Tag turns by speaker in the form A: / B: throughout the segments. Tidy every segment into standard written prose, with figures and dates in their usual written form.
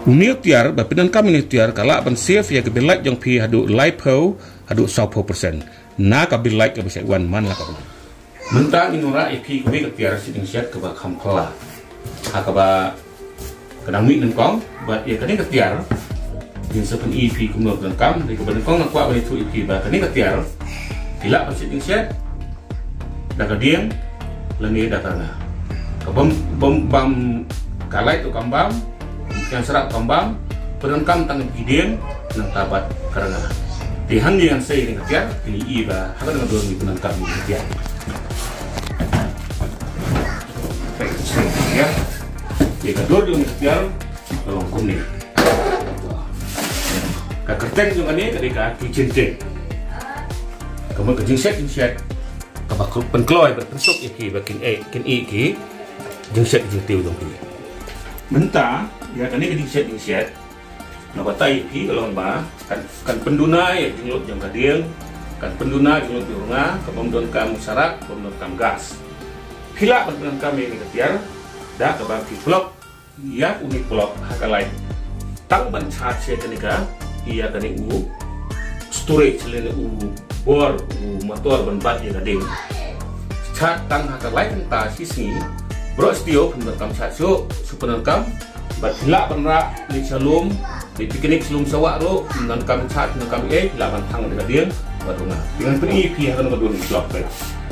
A: Uniutiar berpedan kami uniutiar kalau ban safe ya kebilai yang pi hadu lipo hadu 10%. Na kebilai ke bisa wan man lah kau. Mentang inura ipi kami ketiar siding siat ke kampala. Hakaba kadang mit nengkong, buat ia kini ketiar. Yang sepen ipi kumno nengkam, di kebenar nengkong nak kuat itu ipi bah kini ketiar. Hilak siding siat. Dah kediang, lengi dah karena. Kebom bam kalai tu kambam. Yang serak kambang penengkam tangan gidean nang tabat karena dihan yang saya dengan dia ini iba haka dengan dua penengkam ini dia baik ya jika dua dengan dia tolong kuning kakerteng juga ni ketika kicin kemudian jingset kabak penkloy berpensuk iki bakin kin iki jingset jitiu dong mentah ya kan ini dingset nak batai pi kalau ba kan penduna ya jingut yang kadiang kan penduna jingut di rumah kemudian kam sarak kemudian kam gas pila kemudian kami ini ketiar dah ke bagi blok ya unik blok hakalai tang ban chat se kenika iya kan u storage lele u bor u motor ban bat ya kading chat tang hakalai kan ta sisi bro stio kemudian kam chat so super kam Bila penra di salum di piknik salum sawak ro nan kami chat nan kami bila bantang dengan dia badunga dengan peni pihak kan kedua ni blok pe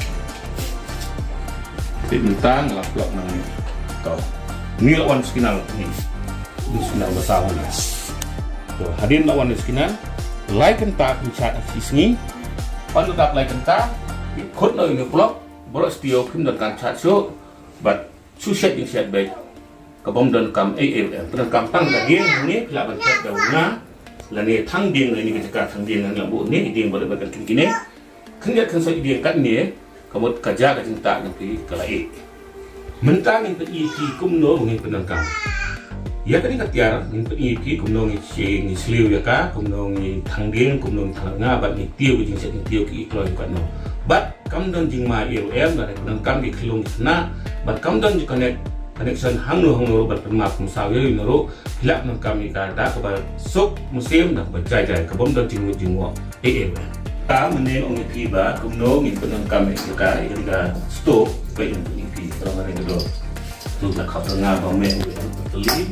A: di bintang lah blok nang to ni lawan skinal ni skinal besar ni to hadir lawan skinal like entak chat sini pan tetap like entak ikut no ini blok bro stio kim dan kan chat so but suset yang siap baik kebom dan kam AFM dan kam tang lagi ni bila bancet daunnya lani tang ding ni kita tang ding yang lambu ni ding boleh bagian kini kerja kan saya dia kan ni kamu kerja ke cinta nanti kelai mentang yang EP kumno mungkin penangkam ya kan ketiar yang EP kumno ni ni seliu ya ka kumno ni tang ding kumno tang ngabat ni tiu jing set tiu ki ikloy kan no bat kam don jing ma AFM dan penangkam di kelung sana bat kam don juga net connection hangno bertemap musawi nuru hilap nang kami kada kepada sok musim dah berjaya kebom dan jingu em ta menen ong tiba kumno ngin penang kami ka ira stop baik untuk ini terang ada dulu tu nak kau tengah bame telim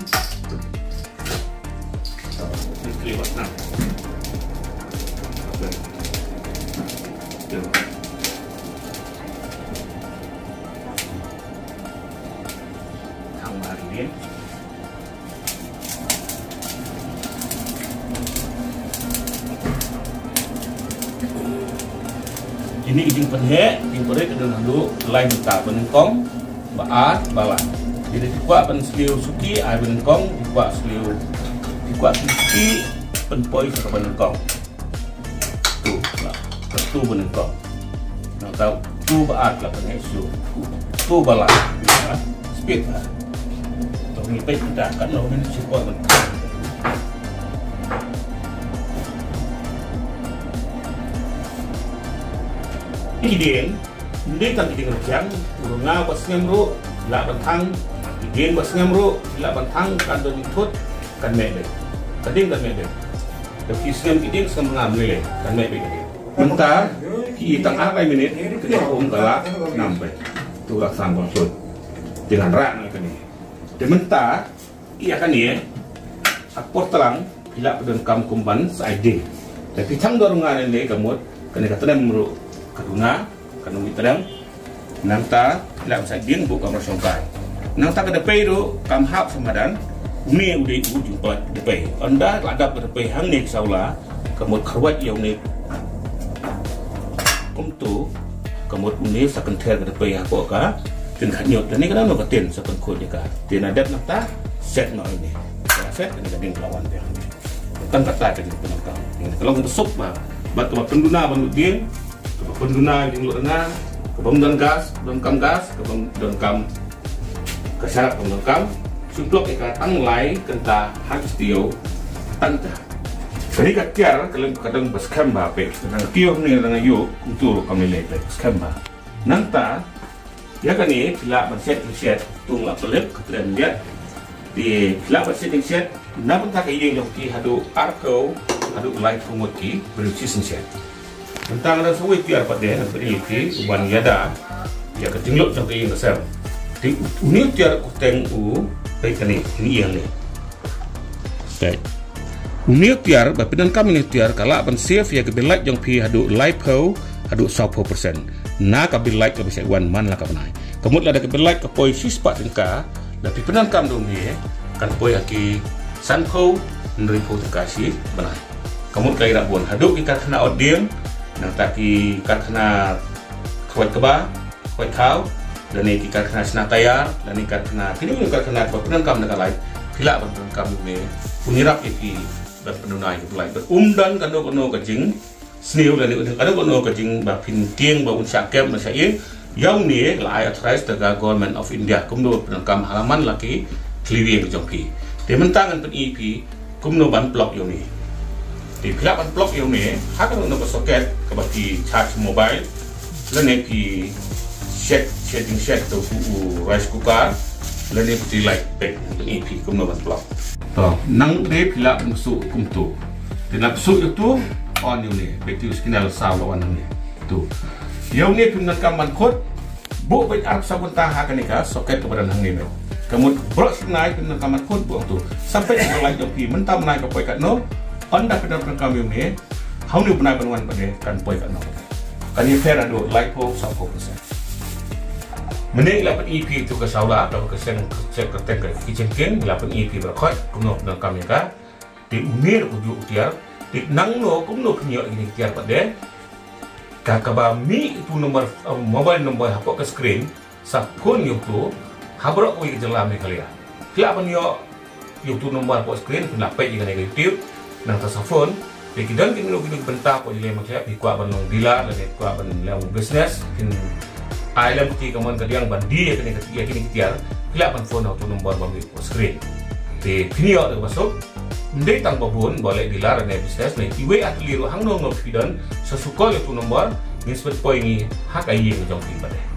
A: kelewat nak ini ijing penhe, ijing pere kedua dulu lain tak benengkong, baat balan. Jadi dikuat penseliu suki, air benengkong, dikuat seliu, dikuat suki, penpoi ke benengkong. Tu benengkong. Nak tahu tu baat lah penhe su, tu balan. Speed lah. Tong ni pek kita kan lo ni support benengkong. Ideen, ini kan ideen kerjaan, urunga buat sengamru, la bantang, ideen buat sengamru, la bantang kan berikut kan mebe, kadang kan mebe. Tapi sengam ideen sengam mengambil kan mebe kadang. Mentah, kita tangkap minit, kita galak nampai, tu laksan konsul dengan rak ni kan ni. Dementah, ia kan ni, akpor terang, bila pedang kam kumban saide. Tapi cang dorungan ini kamu, kena kata dia menurut kaduna kanung itadang nangta la sa ding bu kamar songkai nangta ka depai do kam hap samadan umi udai u jumpa depai anda adap depai hang nek saula kamut kharwat yau ne kumtu kamut uni sakan ther ka depai ha ko ka tin khanyot ni kana no ka ten sakan khot ka tin adat nangta set no ini set ni ka ding lawan dia tan kata ka ding penangkam kalau besok ba batu penduna banut ding penduna di luar tengah, kebom dan gas, kebom dan kam kesyarat kebom dan kam, suplok ikat tanglai kenta habis tio tanta. Jadi katiar kalau kadang berskamba pe, kadang tio ni kadang yo untuk kami lepas skamba. Nanta, ya kan ni bila berset tung lap pelip kemudian dia di bila berset Namun tak ingin joki hadu arko hadu light kumoti berusi sensian. Tentang ada suwi tiar pada beri ki uban yada ya ketinglok joki yang kesel. Di uni tiar kuteng baik ni ini yang ni. Baik. Uni tiar bapidan kami ni tiar kala aban save ya kebilai jong pi hadu lipo hadu 10%. Na kebilai ke bisa wan man lah kapanai. Kemudian ada kebilai ke poi sispat tengka tapi penan kam dong ni kan poi aki sanko neripo terkasih benar. Kemudian kaya nak buat haduk ikat kena odiem, nang taki ikat kena kuat keba, kuat kau, dan ikat kena senatayar, dan ikat kena kini ikat kena penan kam dengan lain. Bila penan kam ni punirap iki dan penunai kepelai. Berumdan kano kajing sniu dan kano kajing bapin tiang bau syakem masyai. Yang ni lai authorized the government of India. Kumno penan kam halaman laki kliwi yang jongpi. Di mentangan pen EP kumno ban blok yang ni. Di pihak ban blok yang ni hak nak soket ke bagi charge mobile dan EP setting set tu rice cooker dan EP light pack pen EP kumno ban blok. Toh nang di pihak masuk kumtu. Di nak masuk itu on yang ni. Betul skinal saw lawan ni. Tu. Yang ni punya kaman kod bu baik arab sabun taha kanika soket kepada nang ni. Kemudian brok sinai punya kaman kod buang tu sampai yang lain joki mentam naik ke poi kat no. Anda kena kami ni, how ni pernah penuan pada kan poi kat no. Kan ni fair ada lipo 10%. Menik lapan EP itu ke saula atau ke sen cek kerten ke kitchen king lapan EP berkot kuno dengan kami ka di umir ujuk tiar di nang no kuno penyok ini tiar pada kakaba mi itu nomor mobile number hapok ke screen sakun itu habrok wi jelam ni kalian. Kelak penyok itu nomor hapok screen kena pay dengan YouTube nang tasafon di kidan kini kita bentak kau jadi macam di kuat bandung dilar dan kuat bandung lewat bisnes kin ailam ti kaman kadiang bandi ya kini kitiar kelak pan phone auto nomor bagi screen di kini ada masuk ndai tang babun boleh dilar dan bisnes ni iwe atliru hang no kidan sesuka itu nomor nisbat poin ni hak ayi yang jong pada